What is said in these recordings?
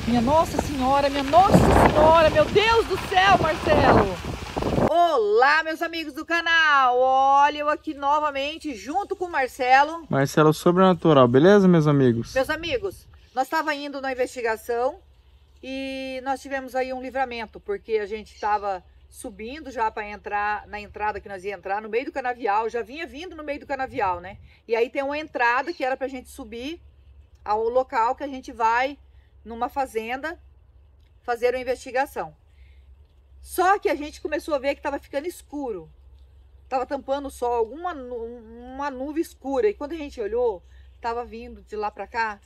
Minha Nossa Senhora, meu Deus do céu, Marcelo! Olá, meus amigos do canal! Olha, eu aqui novamente, junto com o Marcelo. Marcelo Sobrenatural, beleza, meus amigos? Meus amigos, nós estávamos indo na investigação e nós tivemos aí um livramento, porque a gente estava subindo já para entrar na entrada que nós ia entrar, no meio do canavial, já vinha vindo no meio do canavial, né? E aí tem uma entrada que era para a gente subir ao local que a gente vai numa fazenda fazer uma investigação. Só que a gente começou a ver que estava ficando escuro, estava tampando o sol, uma nuvem escura, e quando a gente olhou, estava vindo de lá para cá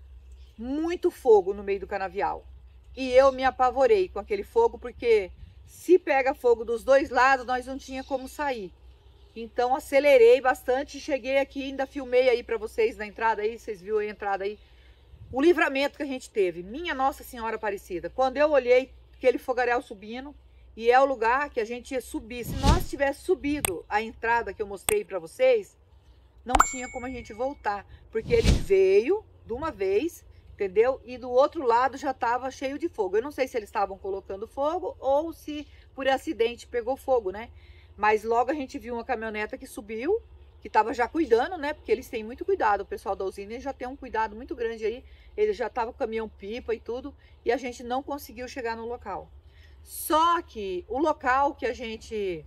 muito fogo no meio do canavial. E eu me apavorei com aquele fogo, porque se pega fogo dos dois lados, nós não tinha como sair. Então acelerei bastante, cheguei aqui, ainda filmei aí para vocês na entrada aí, vocês viram a entrada aí, o livramento que a gente teve. Minha Nossa Senhora Aparecida, quando eu olhei aquele fogaréu subindo, e é o lugar que a gente ia subir, se nós tivesse subido a entrada que eu mostrei para vocês, não tinha como a gente voltar, porque ele veio de uma vez, entendeu? E do outro lado já estava cheio de fogo. Eu não sei se eles estavam colocando fogo ou se por acidente pegou fogo, né? Mas logo a gente viu uma caminhoneta que subiu, que estava já cuidando, né? Porque eles têm muito cuidado, o pessoal da usina já tem um cuidado muito grande aí. Ele já estava com o caminhão-pipa e tudo, e a gente não conseguiu chegar no local. Só que o local que a gente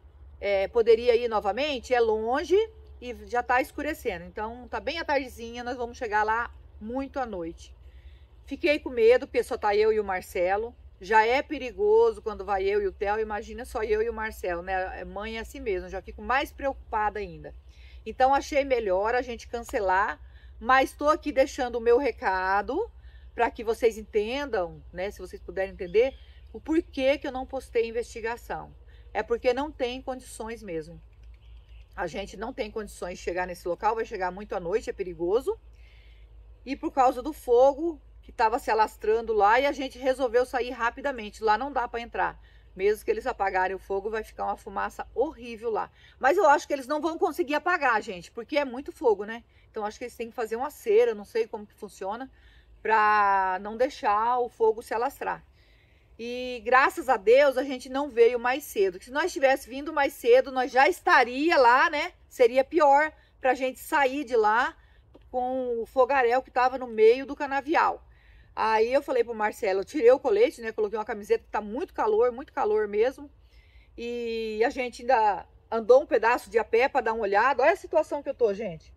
poderia ir novamente é longe e já está escurecendo. Então tá bem à tardezinha, nós vamos chegar lá muito à noite. Fiquei com medo, porque só tá eu e o Marcelo. Já é perigoso quando vai eu e o Theo, imagina só eu e o Marcelo, né? Mãe é assim mesmo, já fico mais preocupada ainda. Então achei melhor a gente cancelar, mas estou aqui deixando o meu recado para que vocês entendam, né? Se vocês puderem entender, o porquê que eu não postei investigação. É porque não tem condições mesmo. A gente não tem condições de chegar nesse local, vai chegar muito à noite, é perigoso. E por causa do fogo que estava se alastrando lá, e a gente resolveu sair rapidamente. Lá não dá para entrar. Mesmo que eles apagarem o fogo, vai ficar uma fumaça horrível lá. Mas eu acho que eles não vão conseguir apagar, gente, porque é muito fogo, né? Então acho que eles têm que fazer uma cera, não sei como que funciona, para não deixar o fogo se alastrar. E graças a Deus a gente não veio mais cedo. Se nós tivesse vindo mais cedo, nós já estaria lá, né? Seria pior para a gente sair de lá com o fogaréu que estava no meio do canavial. Aí eu falei pro Marcelo, eu tirei o colete, né? Coloquei uma camiseta que tá muito calor mesmo. E a gente ainda andou um pedaço de a pé para dar uma olhada. Olha a situação que eu tô, gente.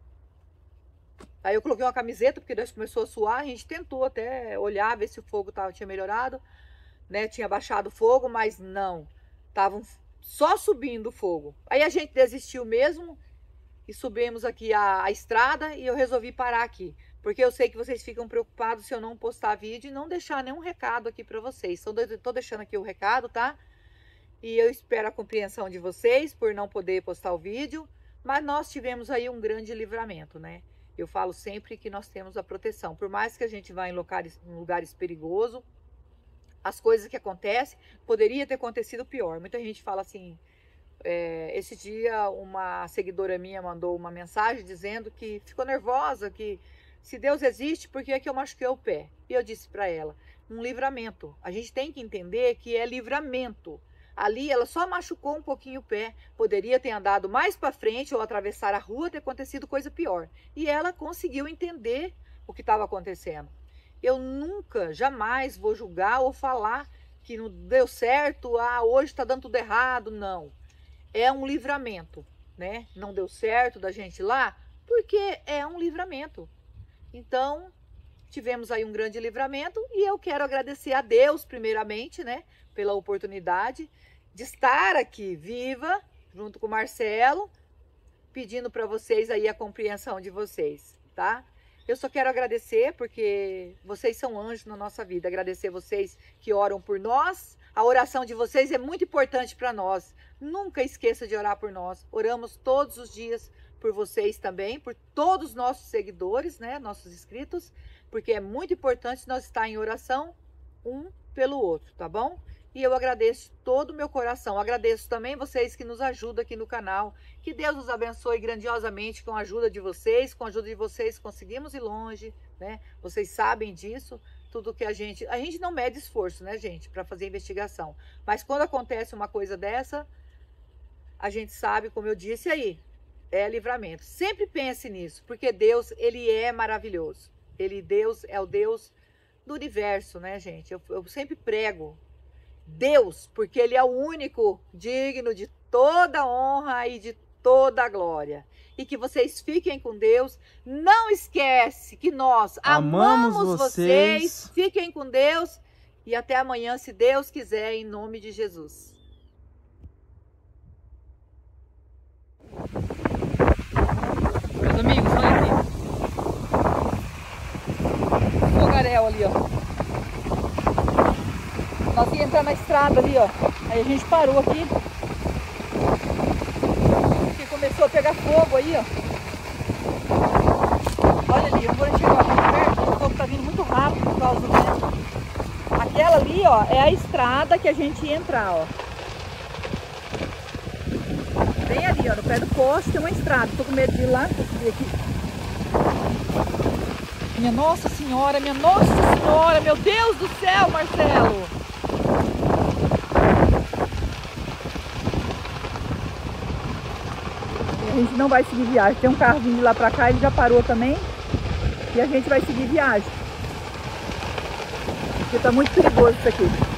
Aí eu coloquei uma camiseta, porque nós começou a suar, a gente tentou até olhar, ver se o fogo tinha melhorado, né? Tinha baixado o fogo, mas não. Estavam só subindo o fogo. Aí a gente desistiu mesmo e subimos aqui a estrada e eu resolvi parar aqui. Porque eu sei que vocês ficam preocupados se eu não postar vídeo e não deixar nenhum recado aqui para vocês. Tô deixando aqui o recado, tá? E eu espero a compreensão de vocês por não poder postar o vídeo. Mas nós tivemos aí um grande livramento, né? Eu falo sempre que nós temos a proteção. Por mais que a gente vá em lugares perigosos, as coisas que acontecem, poderia ter acontecido pior. Muita gente fala assim, esse dia uma seguidora minha mandou uma mensagem dizendo que ficou nervosa, que se Deus existe, por que é que eu machuquei o pé? E eu disse para ela, um livramento. A gente tem que entender que é livramento. Ali ela só machucou um pouquinho o pé, poderia ter andado mais para frente ou atravessar a rua, ter acontecido coisa pior. E ela conseguiu entender o que estava acontecendo. Eu nunca, jamais vou julgar ou falar que não deu certo, hoje está dando tudo errado, não. É um livramento, né? Não deu certo da gente ir lá, porque é um livramento. Então, tivemos aí um grande livramento e eu quero agradecer a Deus, primeiramente, né? Pela oportunidade de estar aqui viva, junto com o Marcelo, pedindo para vocês aí a compreensão de vocês, tá? Eu só quero agradecer porque vocês são anjos na nossa vida. Agradecer vocês que oram por nós. A oração de vocês é muito importante para nós. Nunca esqueça de orar por nós. Oramos todos os dias por vocês também, por todos os nossos seguidores, né, nossos inscritos, porque é muito importante nós estar em oração um pelo outro, tá bom? E eu agradeço todo o meu coração. Agradeço também vocês que nos ajudam aqui no canal. Que Deus nos abençoe grandiosamente com a ajuda de vocês. Com a ajuda de vocês conseguimos ir longe, né? Vocês sabem disso. tudo que a gente não mede esforço, né, gente, para fazer investigação. Mas quando acontece uma coisa dessa, a gente sabe, como eu disse aí, é livramento. Sempre pense nisso, porque Deus, ele é maravilhoso. Deus é o Deus do universo, né, gente? Eu sempre prego Deus, porque ele é o único digno de toda honra e de toda glória. E que vocês fiquem com Deus. Não esquece que nós amamos vocês. Fiquem com Deus e até amanhã, se Deus quiser, em nome de Jesus. Meus amigos, olha aqui. Fogaréu ali, ó. Nós íamos entrar na estrada ali, ó. Aí a gente parou aqui. Porque começou a pegar fogo aí, ó. Olha ali, eu vou chegar aqui perto, o fogo tá vindo muito rápido por causa do vento. Aquela ali, ó, é a estrada que a gente ia entrar, ó. Bem ali, ó, no pé do poste tem uma estrada. Tô com medo de ir lá, vou subir aqui. Minha Nossa Senhora, meu Deus do céu, Marcelo! A gente não vai seguir viagem. Tem um carro vindo lá pra cá, ele já parou também. E a gente vai seguir viagem. Porque tá muito perigoso isso aqui.